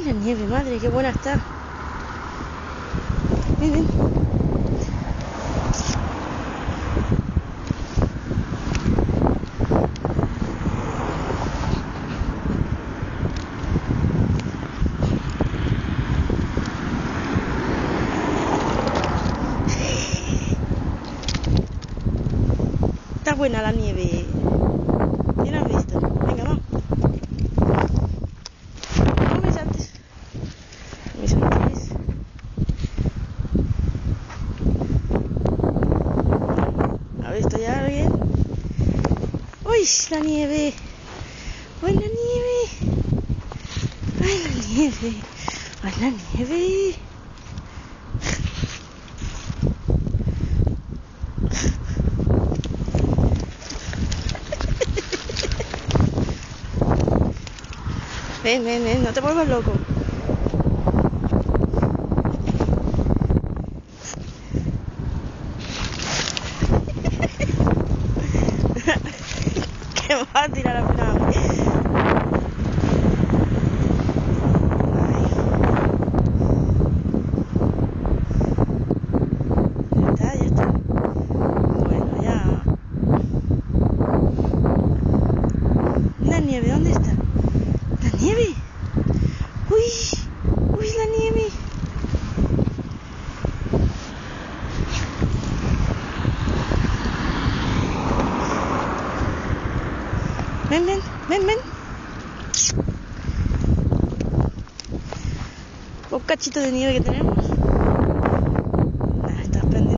la nieve, madre, qué buena está. Ven, ven. Está buena la nieve. ¿Ya la has visto? Venga, vamos. No, mis antes. Mis antes. ¿Ha visto ya alguien? ¡Uy, la nieve! ¡Uy, la nieve! ¡Ay, la nieve! ¡Ay, la nieve! Ven, ven, ven, no te vuelvas loco. Que me vas a tirar al final. Ya está. Bueno, ya. La nieve, ¿dónde está? ¿La nieve? ¡Uy! ¡Uy, la nieve! Ven, ven, ven, ven. Un cachito de nieve que tenemos.